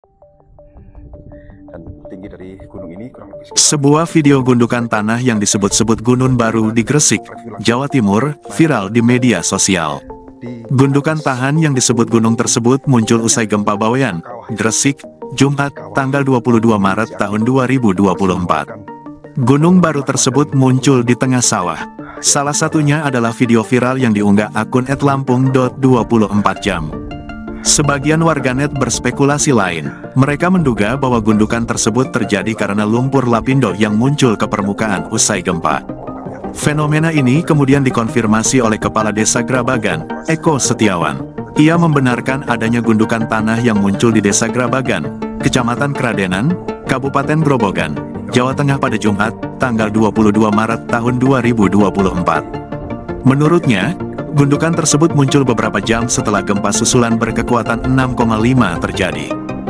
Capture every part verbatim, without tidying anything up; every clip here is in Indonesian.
Dan tinggi dari gunung ini kurang lebih Sebuah video gundukan tanah yang disebut-sebut Gunung Baru di Gresik, Jawa Timur, viral di media sosial. Gundukan tahan yang disebut gunung tersebut muncul usai gempa Bawean, Gresik, Jumat, tanggal dua puluh dua Maret tahun dua ribu dua puluh empat. Gunung baru tersebut muncul di tengah sawah. Salah satunya adalah video viral yang diunggah akun et lampung dot dua puluh empat jam. Sebagian warganet berspekulasi lain. Mereka menduga bahwa gundukan tersebut terjadi karena lumpur lapindo yang muncul ke permukaan usai gempa. Fenomena ini kemudian dikonfirmasi oleh Kepala Desa Grabagan, Eko Setiawan. Ia membenarkan adanya gundukan tanah yang muncul di Desa Grabagan, Kecamatan Kradenan, Kabupaten Grobogan, Jawa Tengah pada Jumat, tanggal dua puluh dua Maret tahun dua ribu dua puluh empat. Menurutnya, gundukan tersebut muncul beberapa jam setelah gempa susulan berkekuatan enam koma lima terjadi.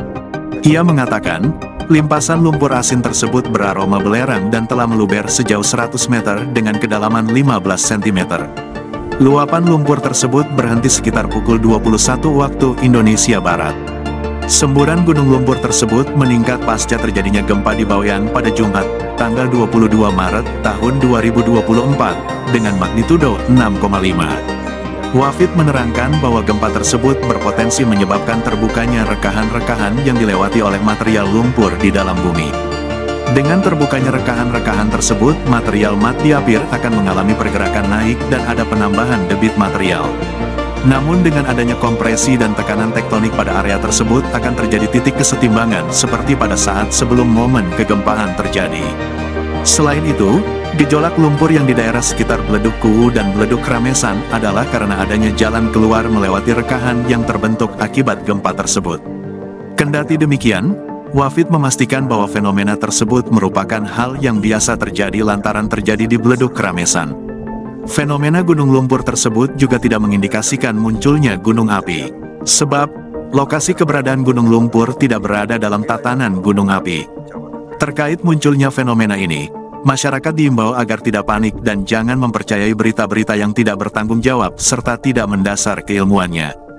Ia mengatakan, limpasan lumpur asin tersebut beraroma belerang dan telah meluber sejauh seratus meter dengan kedalaman lima belas sentimeter. Luapan lumpur tersebut berhenti sekitar pukul dua puluh satu waktu Indonesia Barat. Semburan gunung lumpur tersebut meningkat pasca terjadinya gempa di Bawean pada Jumat, tanggal dua puluh dua Maret tahun dua ribu dua puluh empat, dengan magnitudo enam koma lima. Wafid menerangkan bahwa gempa tersebut berpotensi menyebabkan terbukanya rekahan-rekahan yang dilewati oleh material lumpur di dalam bumi. Dengan terbukanya rekahan-rekahan tersebut, material mat diapir akan mengalami pergerakan naik dan ada penambahan debit material. Namun dengan adanya kompresi dan tekanan tektonik pada area tersebut akan terjadi titik kesetimbangan seperti pada saat sebelum momen kegempaan terjadi. Selain itu, gejolak lumpur yang di daerah sekitar Beleduk Kuwu dan Beleduk Ramesan adalah karena adanya jalan keluar melewati rekahan yang terbentuk akibat gempa tersebut. Kendati demikian, Wafid memastikan bahwa fenomena tersebut merupakan hal yang biasa terjadi lantaran terjadi di Beleduk Ramesan. Fenomena gunung lumpur tersebut juga tidak mengindikasikan munculnya gunung api. Sebab, lokasi keberadaan gunung lumpur tidak berada dalam tatanan gunung api. Terkait munculnya fenomena ini, masyarakat diimbau agar tidak panik dan jangan mempercayai berita-berita yang tidak bertanggung jawab serta tidak mendasar keilmuannya.